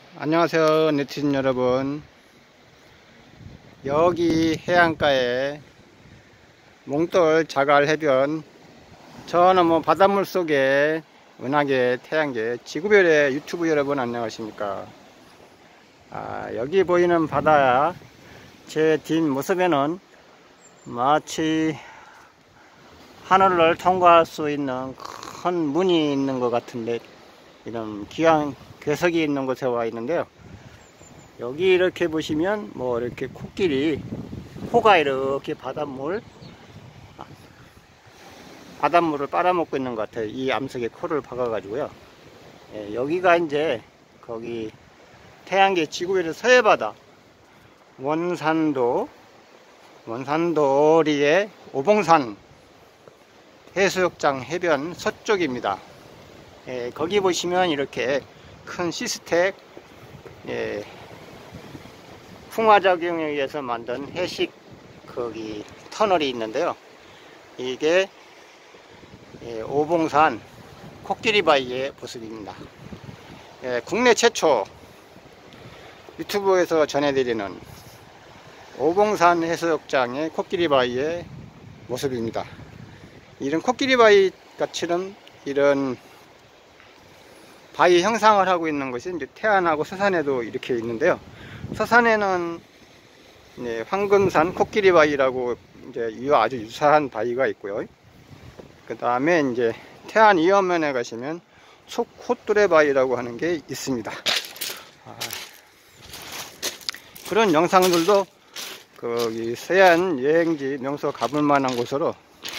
안녕하세요, 네티즌 여러분. 여기 해안가에 몽돌 자갈 해변, 저는 바닷물 속에 은하계 태양계 지구별의 유튜브 여러분 안녕하십니까. 여기 보이는 바다야 제 뒷모습에는 마치 하늘을 통과할 수 있는 큰 문이 있는 것 같은데, 이런 귀한 궤석이 있는 곳에 와 있는데요. 여기 이렇게 보시면 이렇게 코끼리 코가 이렇게 바닷물을 빨아먹고 있는 것 같아요. 이 암석에 코를 박아 가지고요. 여기가 이제 거기 태양계 지구별의 서해바다 원산도리의 오봉산 해수욕장 해변 서쪽입니다. 거기 보시면 이렇게 큰 시스텍, 풍화작용에 의해서 만든 해식 거기 터널이 있는데요. 이게 오봉산 코끼리바위의 모습입니다. 국내 최초 유튜브에서 전해드리는 오봉산 해수욕장의 코끼리바위의 모습입니다. 이런 코끼리바위 같이는 이런 바위 형상을 하고 있는 것이 이제 태안하고 서산에도 이렇게 있는데요. 서산에는 황금산 코끼리바위라고 이제 아주 유사한 바위가 있고요. 그 다음에 이제 태안 이어면에 가시면 속호뚜레바위라고 하는 게 있습니다. 그런 영상들도 거기 서해안 여행지 명소 가볼 만한 곳으로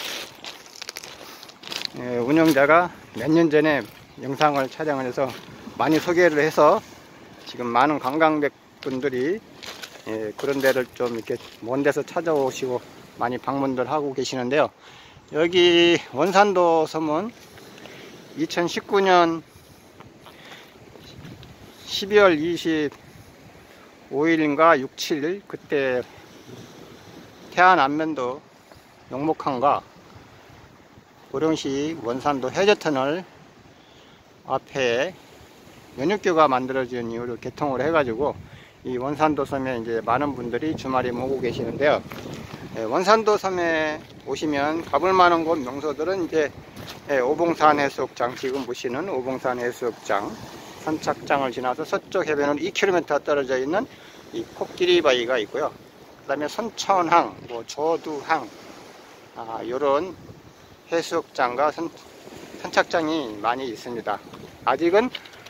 운영자가 몇 년 전에 영상을 촬영을 해서 많이 소개를 해서 지금 많은 관광객분들이 그런 데를 좀 이렇게 먼 데서 찾아오시고 많이 방문들 하고 계시는데요. 여기 원산도 섬은 2019년 12월 25일인가 6, 7일 그때 태안 안면도 용목항과 보령시 원산도 해저터널 앞에 연육교가 만들어진 이후로 개통을 해가지고 이 원산도 섬에 이제 많은 분들이 주말에 오고 계시는데요. 원산도 섬에 오시면 가볼 만한 곳 명소들은 이제 오봉산 해수욕장, 지금 보시는 오봉산 해수욕장 선착장을 지나서 서쪽 해변으로 2km 떨어져 있는 이 코끼리바위가 있고요. 그 다음에 선천항, 조두항, 요런 해수욕장과 선착장이 많이 있습니다. 아직은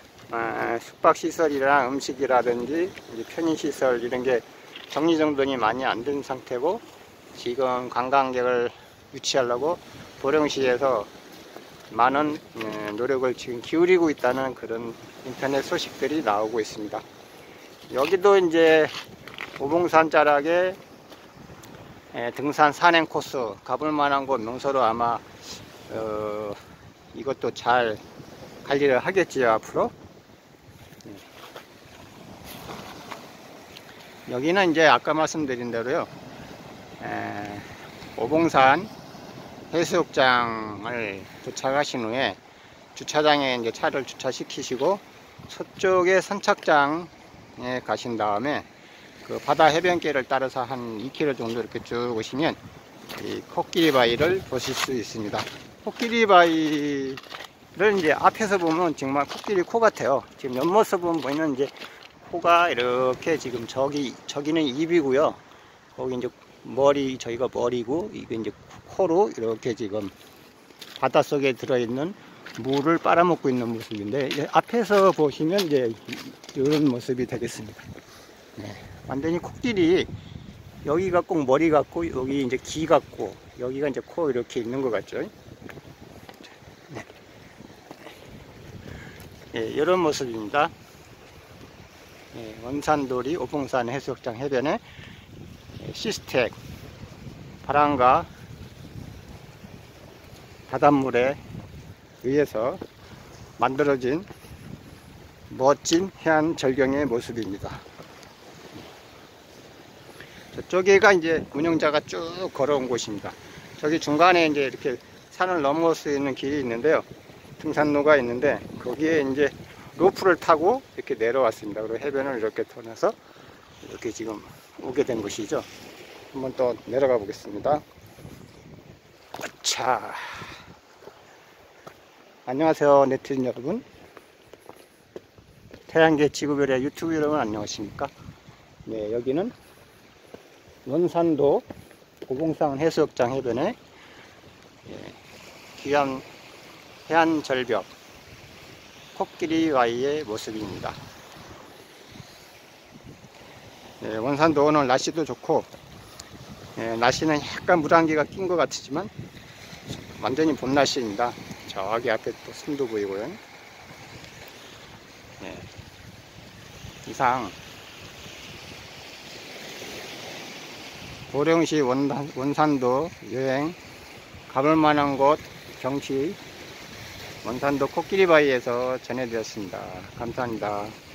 숙박시설이나 음식이라든지 편의시설 이런 게 정리정돈이 많이 안 된 상태고, 지금 관광객을 유치하려고 보령시에서 많은 노력을 지금 기울이고 있다는 그런 인터넷 소식들이 나오고 있습니다. 여기도 이제 오봉산 자락에 등산 산행 코스 가볼 만한 곳 명소로 아마 이것도 잘 관리를 하겠지요, 앞으로. 여기는 이제 아까 말씀드린 대로요, 오봉산 해수욕장을 도착하신 후에 주차장에 이제 차를 주차시키시고 서쪽에 선착장에 가신 다음에 그 바다 해변길을 따라서 한 2km 정도 이렇게 쭉 오시면 이 코끼리바위를 보실 수 있습니다. 코끼리바위를 이제 앞에서 보면 정말 코끼리 코 같아요. 지금 옆모습은 보이는 이제 코가 이렇게 지금 저기는 입이고요. 거기 이제 저희가 머리고, 이게 이제 코로 이렇게 지금 바닷속에 들어있는 물을 빨아먹고 있는 모습인데, 앞에서 보시면 이제 이런 모습이 되겠습니다. 완전히 코끼리, 여기가 꼭 머리 같고, 여기 이제 귀 같고, 여기가 이제 코 이렇게 있는 것 같죠. 이런 모습입니다. 원산도리 오봉산 해수욕장 해변에 시스텍, 바람과 바닷물에 의해서 만들어진 멋진 해안 절경의 모습입니다. 저쪽에가 이제 운영자가 쭉 걸어온 곳입니다. 저기 중간에 이제 이렇게 산을 넘어올 수 있는 길이 있는데요. 등산로가 있는데, 거기에 이제 로프를 타고 이렇게 내려왔습니다. 그리고 해변을 이렇게 통해서 이렇게 지금 오게 된 것이죠. 한번 또 내려가 보겠습니다. 자, 안녕하세요 네티즌 여러분, 태양계 지구별의 유튜브 여러분 안녕하십니까. 네, 여기는 원산도 고봉산 해수욕장 해변에 귀한 해안절벽 코끼리 바위의 모습입니다. 네, 원산도 오늘 날씨도 좋고, 날씨는 약간 물안개가 낀 것 같지만 완전히 봄 날씨입니다. 저기 앞에 또 산도 보이고요. 네, 이상 고령시 원산도 여행 가볼 만한 곳 경치 원산도 코끼리바위에서 전해드렸습니다. 감사합니다.